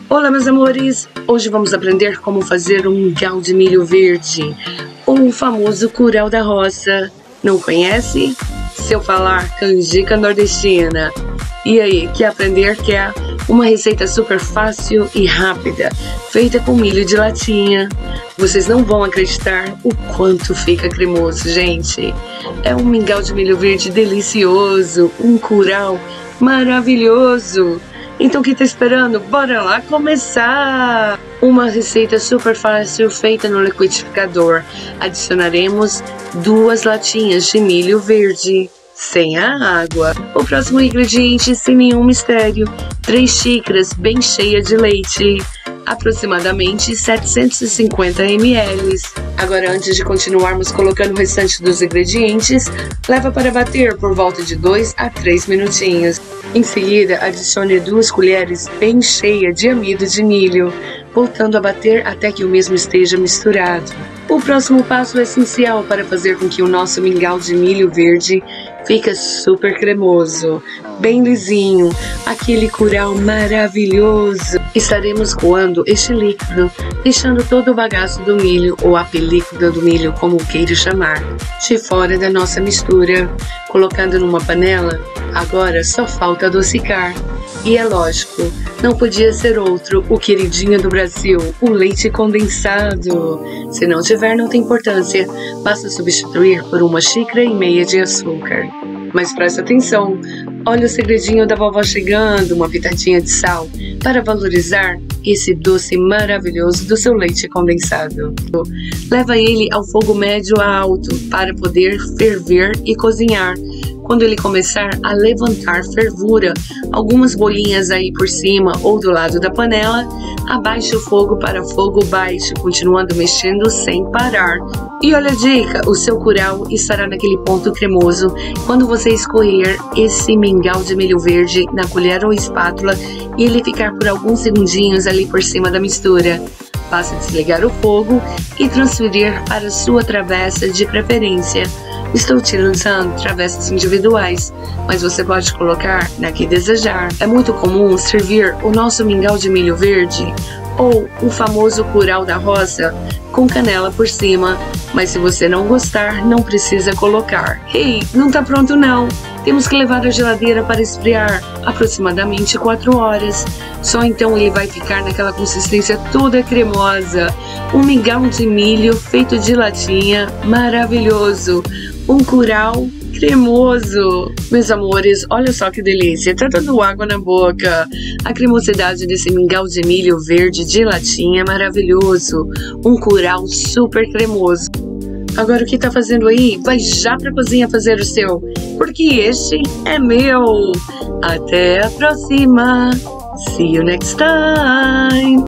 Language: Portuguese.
Olá, meus amores! Hoje vamos aprender como fazer um mingau de milho verde, ou o famoso curau da roça. Não conhece? Se eu falar canjica nordestina. E aí, quer aprender? Quer? Uma receita super fácil e rápida, feita com milho de latinha. Vocês não vão acreditar o quanto fica cremoso, gente. É um mingau de milho verde delicioso, um curau maravilhoso. Então, o que tá esperando? Bora lá começar! Uma receita super fácil feita no liquidificador. Adicionaremos 2 latinhas de milho verde, sem a água. O próximo ingrediente, sem nenhum mistério, 3 xícaras bem cheias de leite, aproximadamente 750 ml. Agora, antes de continuarmos colocando o restante dos ingredientes, leva para bater por volta de 2 a 3 minutinhos. Em seguida, adicione 2 colheres bem cheias de amido de milho, voltando a bater até que o mesmo esteja misturado. O próximo passo é essencial para fazer com que o nosso mingau de milho verde fique super cremoso, bem lisinho, aquele curau maravilhoso. Estaremos coando este líquido, deixando todo o bagaço do milho ou a película do milho, como queira chamar, de fora da nossa mistura, colocando numa panela. Agora só falta adocicar. E é lógico, não podia ser outro, o queridinho do Brasil, o leite condensado. Se não tiver, não tem importância, basta substituir por 1,5 xícaras de açúcar. Mas presta atenção, olha o segredinho da vovó chegando, uma pitadinha de sal, para valorizar esse doce maravilhoso do seu leite condensado. Leva ele ao fogo médio a alto para poder ferver e cozinhar. Quando ele começar a levantar fervura, algumas bolinhas aí por cima ou do lado da panela, abaixe o fogo para fogo baixo, continuando mexendo sem parar. E olha a dica, o seu curau estará naquele ponto cremoso quando você escorrer esse mingau de milho verde na colher ou espátula e ele ficar por alguns segundinhos ali por cima da mistura. Basta desligar o fogo e transferir para a sua travessa de preferência. Estou utilizando travessas individuais, mas você pode colocar na que desejar. É muito comum servir o nosso mingau de milho verde ou o famoso curau da roça com canela por cima, mas se você não gostar, não precisa colocar. Ei, não tá pronto não! Temos que levar à geladeira para esfriar, aproximadamente 4 horas. Só então ele vai ficar naquela consistência toda cremosa. Um mingau de milho feito de latinha, maravilhoso. Um curau cremoso. Meus amores, olha só que delícia, tá dando água na boca. A cremosidade desse mingau de milho verde de latinha é maravilhoso. Um curau super cremoso. Agora o que tá fazendo aí? Vai já pra cozinha fazer o seu, porque este é meu. Até a próxima. See you next time.